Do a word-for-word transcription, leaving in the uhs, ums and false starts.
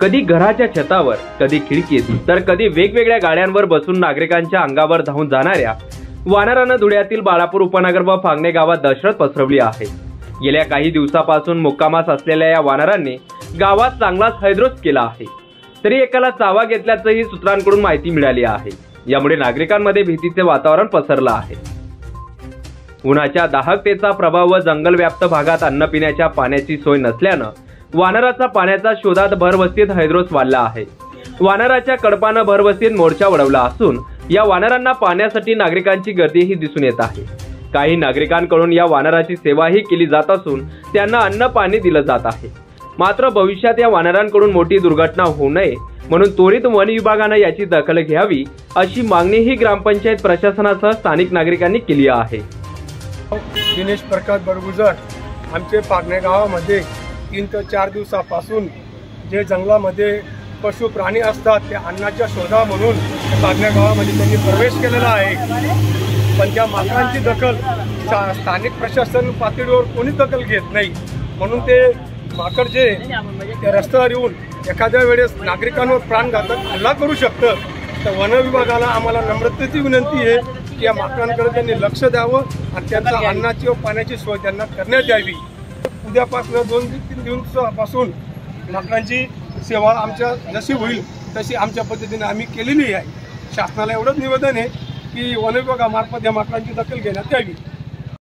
कधी घराच्या छतावर, कधी खिडकीत, तर कधी वेगवेगळ्या गाड्यांवर बसून नागरिकांच्या अंगावर धावून जाणाऱ्या वानरानं धुळ्यातील बाळापूर उपनगर व फांगणे गावात दहशत पसरवली आहे। गेल्या काही दिवसापासून मुक्कामास असलेल्या या वानरांनी गावात चांगलाच हैद्रोस केला आहे। तरी एकाला चावा घेतल्याचंही सूत्रांकडून माहिती मिळाली आहे। यामुळे नागरिकांमध्ये भीतीचे वातावरण पसरलं आहे। उन्हाच्या दाहकतेचा प्रभाव व जंगलव्याप्त भागात अन्न पिण्याच्या पाण्याची सोय नसल्यानं वानराचा पाण्याच्या शोधात भरवस्तीत हैद्रोस वाढला आहे। वानराच्या कडपानं भरवस्तीत मोर्चा वळवला असून या वानरांना पाण्यासाठी नागरिकांची गर्दीही दिसून येत आहे। काही नागरिकांकडून या वानराची सेवाही केली जात असून त्यांना अन्न पाणी दिलं जात आहे। मात्र भविष्यात या वानरांकडून मोठी दुर्घटना होऊ नये म्हणून त्वरित वन विभागानं याची दखल घ्यावी अशी मागणीही ग्रामपंचायत प्रशासनासह स्थानिक नागरिकांनी केली आहे। दिनेश प्रकाश बरगुजर आमचे फागणे गावामध्ये तीन ते चार दिवसापासून जे जंगलामध्ये पशु प्राणी असतात ते अन्नाच्या शोधा म्हणून फागणे गावामध्ये त्यांनी प्रवेश केलेला आहे। पण त्या माकडांची दखल स्थानिक प्रशासन पातळीवर कोणी दखल घेत नाही, म्हणून ते माकड जे त्या रस्त्यावर येऊन एखाद्या वेळेस नागरिकांवर प्राणघातक हल्ला करू शकतं। तर वन विभागाला आम्हाला नम्रतेची विनंती आहे की या माकडांकडे त्यांनी लक्ष द्यावं आणि त्यांचा अन्नाची व पाण्याची सोय त्यांना करण्यात यावी। उद्यापासून दोन ते तीन दिवसापासून माकडांची सेवा आमच्या जशी होईल तशी आमच्या पद्धतीने आम्ही केलेली आहे। शासनाला एवढंच निवेदन आहे की वन विभागामार्फत या माकडांची दखल घेण्यात यावी।